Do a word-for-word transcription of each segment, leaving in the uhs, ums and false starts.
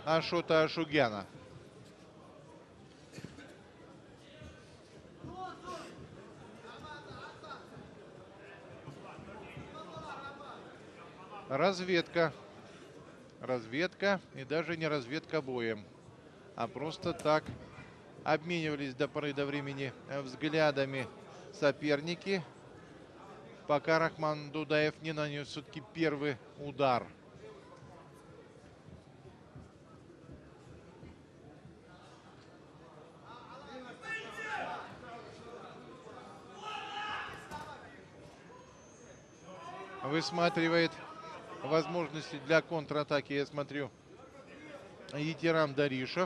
Ашота Ашугяна. Разведка. Разведка. И даже не разведка боем, а просто так обменивались до поры до времени взглядами соперники, пока Рахман Дудаев не нанес все-таки первый удар. Высматривает возможности для контратаки, я смотрю, Етирам Даришев.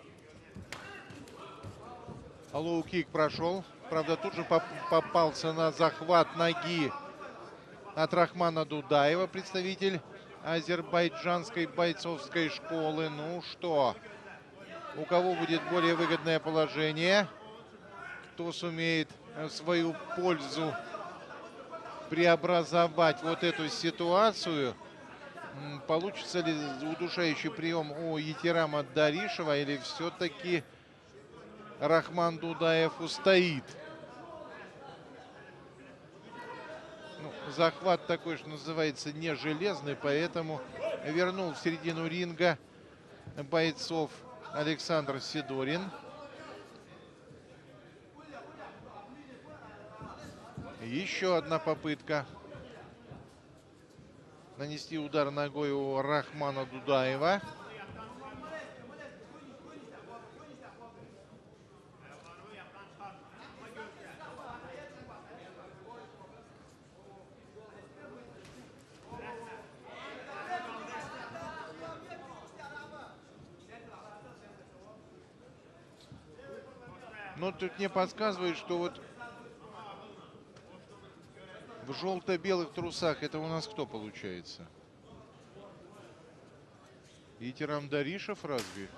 Лоу-кик прошел. Правда, тут же попался на захват ноги от Рахмана Дудаева, представитель азербайджанской бойцовской школы. Ну что, у кого будет более выгодное положение? Кто сумеет в свою пользу преобразовать вот эту ситуацию? Получится ли удушающий прием у Етирама Даришева, или все-таки Рахман Дудаев устоит? Ну, захват такой, что называется, не железный, поэтому вернул в середину ринга бойцов Александр Сидорин. Еще одна попытка нанести удар ногой у Рахмана Дудаева. Но тут мне подсказывает, что вот в желто-белых трусах это у нас кто получается? Етирам Даришев разве?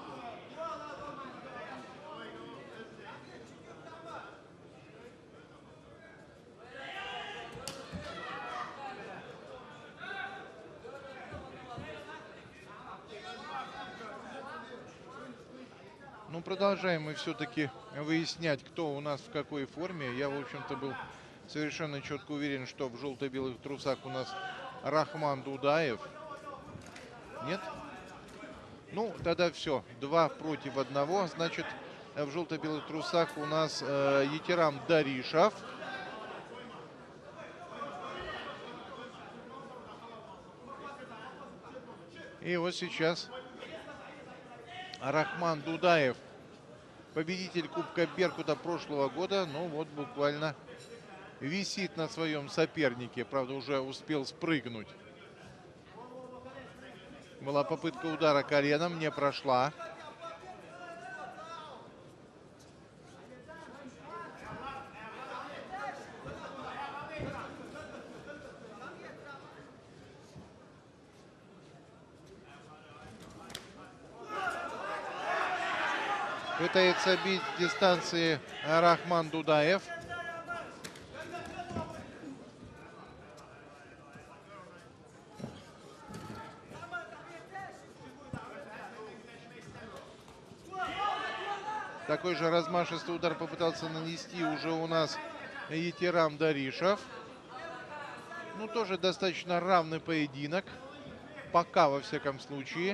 Ну, продолжаем мы все-таки выяснять, кто у нас в какой форме. Я, в общем-то, был совершенно четко уверен, что в желто-белых трусах у нас Рахман Дудаев. Нет? Ну, тогда все. Два против одного. Значит, в желто-белых трусах у нас э, Етирам Даришев. И вот сейчас Рахман Дудаев, победитель Кубка Беркута прошлого года, ну вот буквально висит на своем сопернике. Правда, уже успел спрыгнуть. Была попытка удара коленом, не прошла. Пытается бить дистанции Рахман Дудаев. Такой же размашистый удар попытался нанести уже у нас Етирам Даришев. Ну, тоже достаточно равный поединок. Пока, во всяком случае.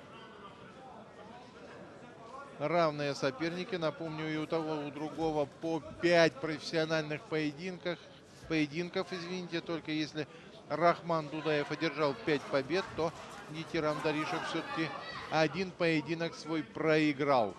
Равные соперники. Напомню, и у того, и у другого по пять профессиональных поединков. Поединков, извините, только если Рахман Дудаев одержал пять побед, то Етирам Даришев все-таки один поединок свой проиграл.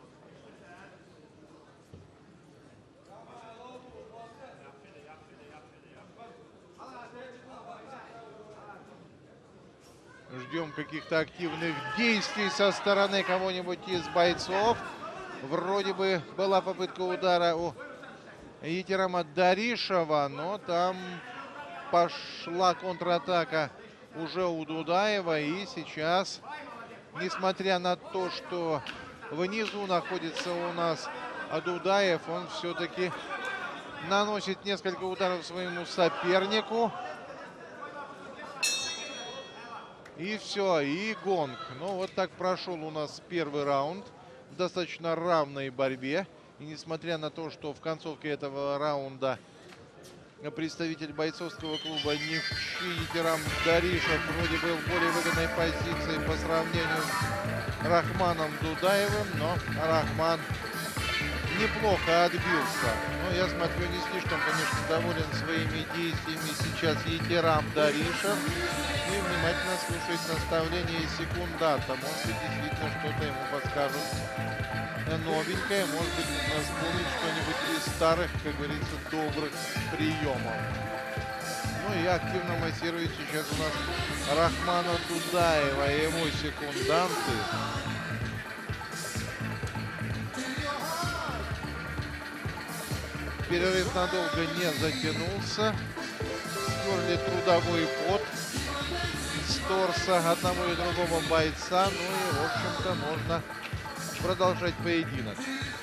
Ждем каких-то активных действий со стороны кого-нибудь из бойцов. Вроде бы была попытка удара у Етирама Даришева, но там пошла контратака уже у Дудаева. И сейчас, несмотря на то, что внизу находится у нас Дудаев, он все-таки наносит несколько ударов своему сопернику. И все, и гонг. Ну, вот так прошел у нас первый раунд в достаточно равной борьбе. И несмотря на то, что в концовке этого раунда представитель бойцовского клуба Нефчи Йитирам Даришев вроде был в более выгодной позиции по сравнению с Рахманом Дудаевым, но Рахман неплохо отбился. Но я смотрю, не слишком, конечно, доволен своими действиями сейчас Йитирам Даришев. И внимательно слушает наставления секунданта. Может быть, действительно что-то ему подскажут новенькое. Может быть, вспомнить что-нибудь из старых, как говорится, добрых приемов. Ну и активно массирует сейчас у нас Рахмана Дудаева и его секунданты. Перерыв надолго не затянулся. Стерли трудовой пот с торса одного и другого бойца. Ну и, в общем-то, можно продолжать поединок.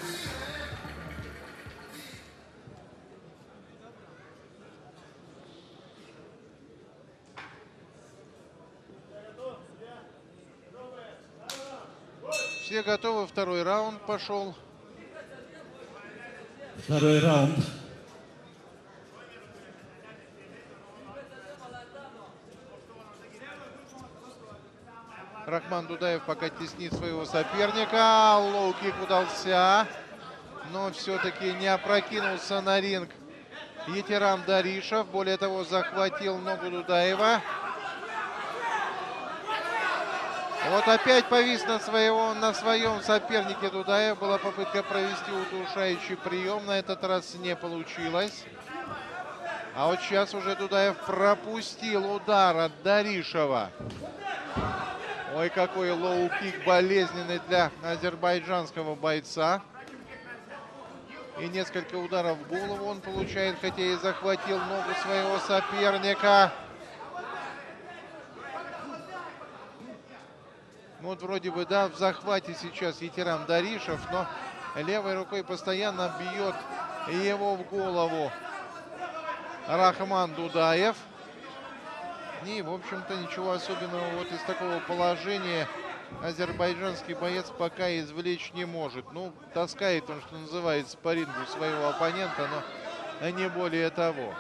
Все готовы, второй раунд пошел. Второй раунд. Рахман Дудаев пока теснит своего соперника. Лоу-кик удался, но все-таки не опрокинулся на ринг Йитирам Даришев. Более того, захватил ногу Дудаева. Вот опять повис на, своего, на своем сопернике Дудаев. Была попытка провести удушающий прием. На этот раз не получилось. А вот сейчас уже Дудаев пропустил удар от Даришева. Ой, какой лоу-кик болезненный для азербайджанского бойца. И несколько ударов в голову он получает, хотя и захватил ногу своего соперника. Ну вот вроде бы, да, в захвате сейчас Йитирам Даришев, но левой рукой постоянно бьет его в голову Рахман Дудаев. И, в общем-то, ничего особенного вот из такого положения азербайджанский боец пока извлечь не может. Ну, таскает он, что называется, по рингу своего оппонента, но не более того.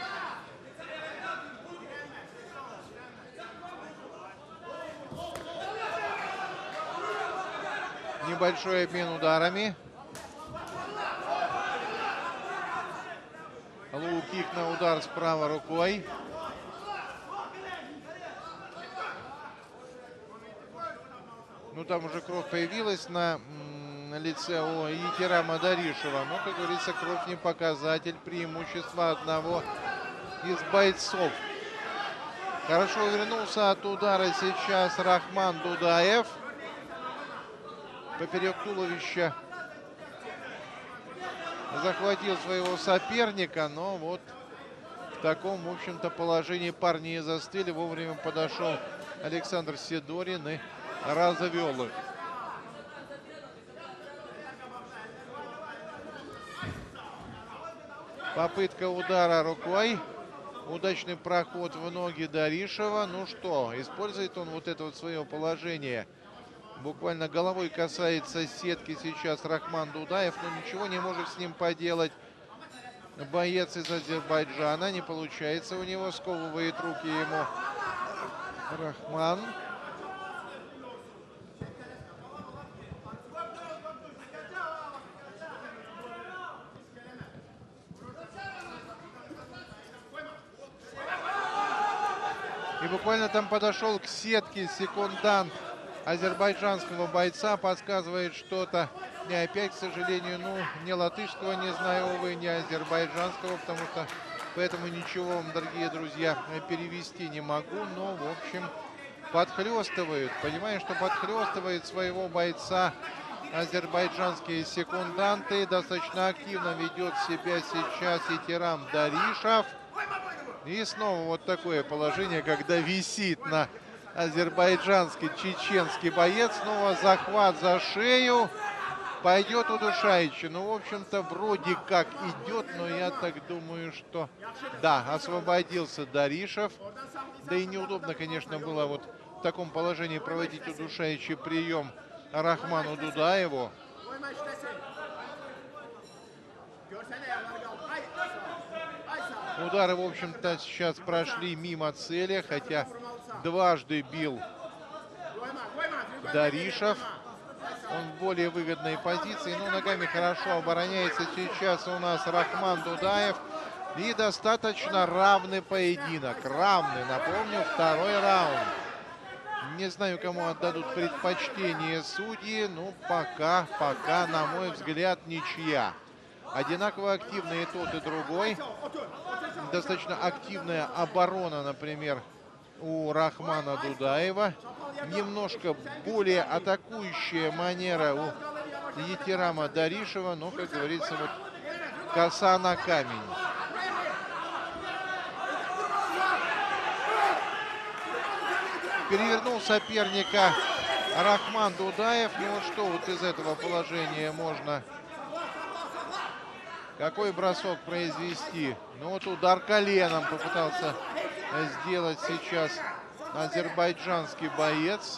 Небольшой обмен ударами. Лоу-кик на удар с правой рукой. Ну, там уже кровь появилась на, на лице у Йитирама Даришева. Но, как говорится, кровь не показатель преимущества одного из бойцов. Хорошо увернулся от удара сейчас Рахман Дудаев. Поперек туловища захватил своего соперника, но вот в таком, в общем-то, положении парни и застыли. Вовремя подошел Александр Сидорин и развел их. Попытка удара рукой. Удачный проход в ноги Даришева. Ну что, использует он вот это вот свое положение. Буквально головой касается сетки сейчас Рахман Дудаев, но ничего не может с ним поделать боец из Азербайджана. Не получается у него, сковывает руки ему Рахман. И буквально там подошел к сетке секундант азербайджанского бойца, подсказывает что-то. И опять, к сожалению, ну, не латышского не знаю, увы, не азербайджанского, потому что поэтому ничего вам, дорогие друзья, перевести не могу. Но, в общем, подхлестывают. Понимаешь, что подхлестывает своего бойца азербайджанские секунданты. Достаточно активно ведет себя сейчас Йитирам Даришев. И снова вот такое положение, когда висит на азербайджанский чеченский боец. Снова захват за шею. Пойдет удушающий. Ну, в общем-то, вроде как идет, но я так думаю, что да, освободился Даришев. Да и неудобно, конечно, было вот в таком положении проводить удушающий прием Рахману Дудаеву. Удары, в общем-то, сейчас прошли мимо цели, хотя дважды бил Даришев. Он в более выгодной позиции, но ногами хорошо обороняется сейчас у нас Рахман Дудаев. И достаточно равный поединок. Равный, напомню, второй раунд. Не знаю, кому отдадут предпочтение судьи, но пока, пока, на мой взгляд, ничья. Одинаково активны и тот, и другой. Достаточно активная оборона, например, у Рахмана Дудаева. Немножко более атакующая манера у Етирама Даришева, но, как говорится, вот коса на камень. Перевернул соперника Рахман Дудаев. Ну вот что вот из этого положения можно... Какой бросок произвести? Ну вот удар коленом попытался сделать сейчас азербайджанский боец.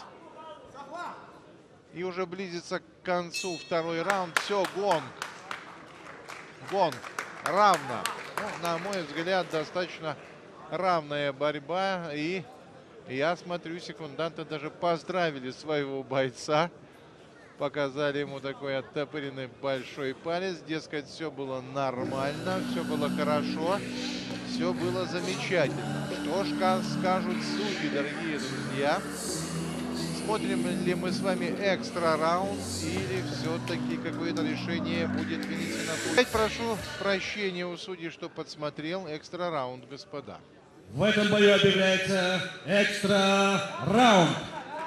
И уже близится к концу второй раунд. Все, гонг. Гонг. Равно. Ну, на мой взгляд, достаточно равная борьба. И я смотрю, секунданты даже поздравили своего бойца. Показали ему такой оттопыренный большой палец. Дескать, все было нормально, все было хорошо, все было замечательно. Что ж скажут судьи, дорогие друзья? Смотрим ли мы с вами экстра раунд или все-таки какое-то решение будет вынесено? Опять прошу прощения у судей, что подсмотрел экстра раунд, господа. В этом бою объявляется экстра раунд.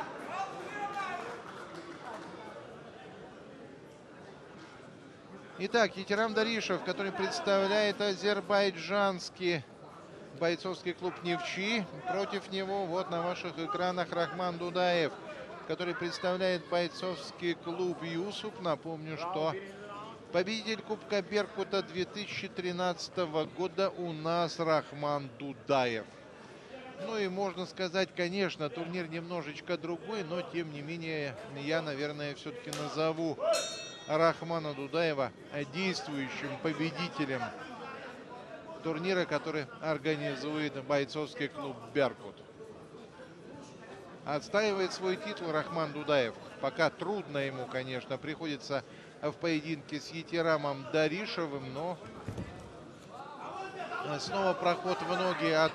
Итак, Етирам Даришев, который представляет азербайджанский бойцовский клуб «Невчи». Против него вот на ваших экранах Рахман Дудаев, который представляет бойцовский клуб «Юсуп». Напомню, что победитель Кубка Беркута две тысячи тринадцатого года у нас Рахман Дудаев. Ну и можно сказать, конечно, турнир немножечко другой, но тем не менее я, наверное, все-таки назову Рахмана Дудаева действующим победителем турнира, который организует бойцовский клуб «Беркут». Отстаивает свой титул Рахман Дудаев. Пока трудно ему, конечно, приходится в поединке с Етирамом Даришевым, но снова проход в ноги от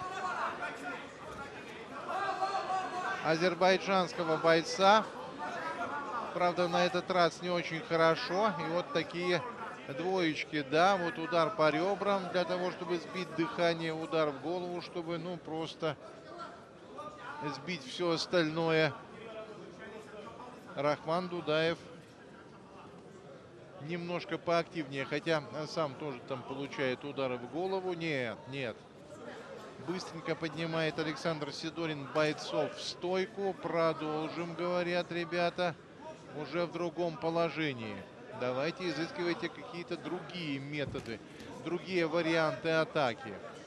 азербайджанского бойца. Правда, на этот раз не очень хорошо. И вот такие двоечки. Да, вот удар по ребрам для того, чтобы сбить дыхание. Удар в голову, чтобы, ну, просто сбить все остальное. Рахман Дудаев немножко поактивнее. Хотя сам тоже там получает удары в голову. Нет, нет. Быстренько поднимает Александр Сидорин бойцов в стойку. Продолжим, говорят ребята. Уже в другом положении. Давайте изыскивайте какие-то другие методы, другие варианты атаки.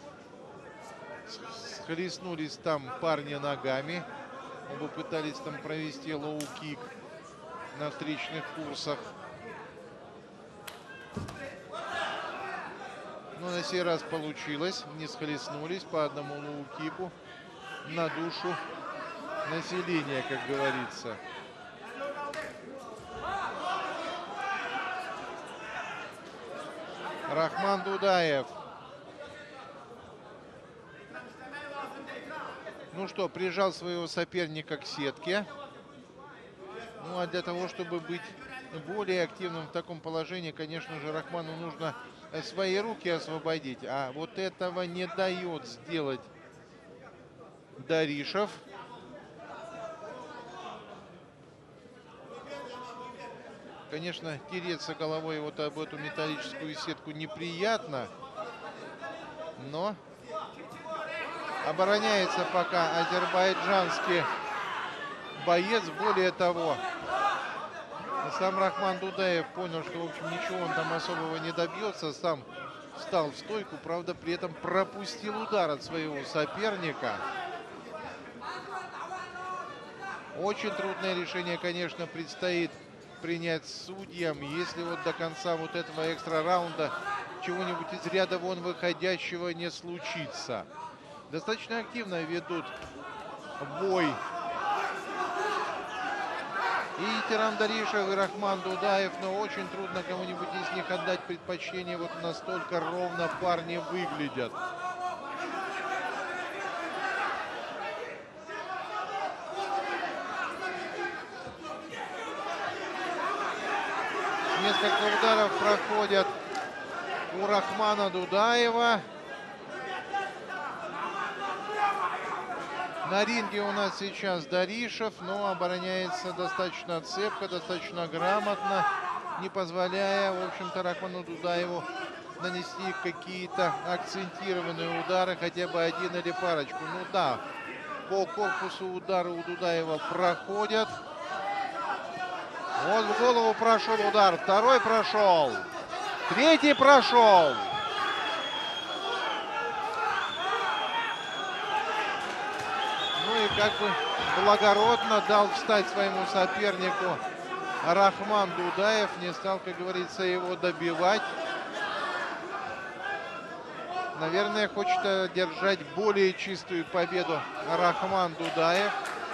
Схлестнулись там парни ногами. Оба пытались там провести лоу-кик на встречных курсах. Но на сей раз получилось. Не схлестнулись по одному лоу-кику на душу населения, как говорится. Рахман Дудаев. Ну что, прижал своего соперника к сетке. Ну а для того, чтобы быть более активным в таком положении, конечно же, Рахману нужно свои руки освободить. А вот этого не дает сделать Даришев. Конечно, тереться головой вот об эту металлическую сетку неприятно, но обороняется пока азербайджанский боец. Более того, сам Рахман Дудаев понял, что, в общем, ничего он там особого не добьется. Сам встал в стойку, правда, при этом пропустил удар от своего соперника. Очень трудное решение, конечно, предстоит принять судьям, если вот до конца вот этого экстра раунда чего-нибудь из ряда вон выходящего не случится. Достаточно активно ведут бой и Yiğitiram Darishев, и Рахман Дудаев, но очень трудно кому-нибудь из них отдать предпочтение. Вот настолько ровно парни выглядят. Несколько ударов проходят у Рахмана Дудаева. На ринге у нас сейчас Даришев, но обороняется достаточно цепко, достаточно грамотно, не позволяя, в общем-то, Рахману Дудаеву нанести какие-то акцентированные удары, хотя бы один или парочку. Ну да, по корпусу удары у Дудаева проходят. Вот в голову прошел удар, второй прошел, третий прошел. Ну и как бы благородно дал встать своему сопернику Рахман Дудаев, не стал, как говорится, его добивать. Наверное, хочет одержать более чистую победу Рахман Дудаев.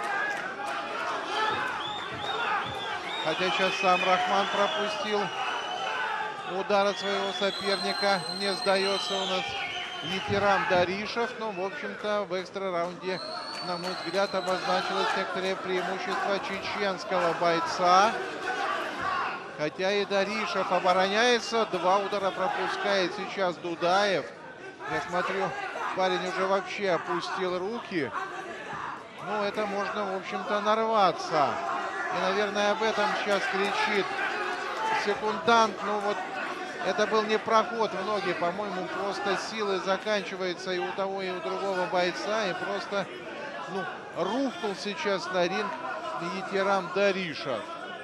Хотя сейчас сам Рахман пропустил удар от своего соперника. Не сдается у нас Yiğitiram Darishев. Но, в общем-то, в экстра-раунде, на мой взгляд, обозначилось некоторое преимущество чеченского бойца. Хотя и Даришев обороняется. Два удара пропускает сейчас Дудаев. Я смотрю, парень уже вообще опустил руки. Ну, это можно, в общем-то, нарваться. И, наверное, об этом сейчас кричит секундант. Ну вот, это был не проход в ноги, по-моему, просто силы заканчиваются и у того, и у другого бойца. И просто, ну, рухнул сейчас на ринг Yiğitiram Darishев.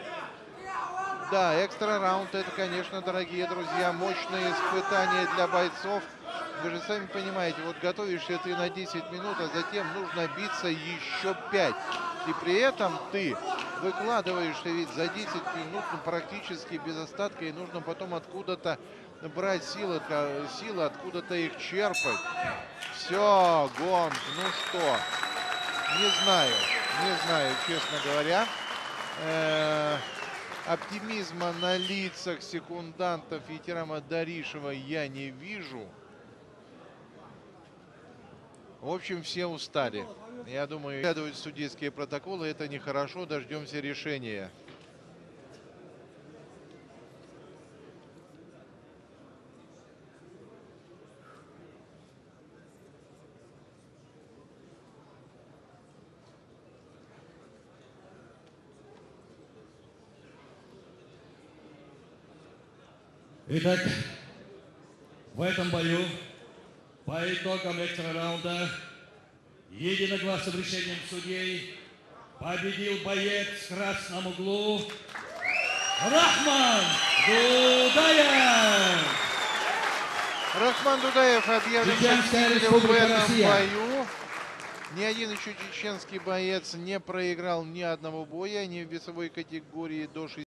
Да, экстра раунд — это, конечно, дорогие друзья, мощные испытания для бойцов. Вы же сами понимаете, вот готовишься ты на десять минут, а затем нужно биться еще пять. И при этом ты выкладываешься ведь за десять минут, ну, практически без остатка, и нужно потом откуда-то брать силы, силы откуда-то их черпать. Все, гонг, ну что, не знаю, не знаю, честно говоря. Э-э- оптимизма на лицах секундантов Yiğitirama Darisheva я не вижу. В общем, все устали. Я думаю, следовать судейские протоколы — это нехорошо. Дождемся решения. Итак, в этом бою по итогам экстра раунда единогласным решением судей победил боец в красном углу Рахман Дудаев. Рахман Дудаев объявлен победителем в этом бою. Ни один еще чеченский боец не проиграл ни одного боя, ни в весовой категории до шестидесяти.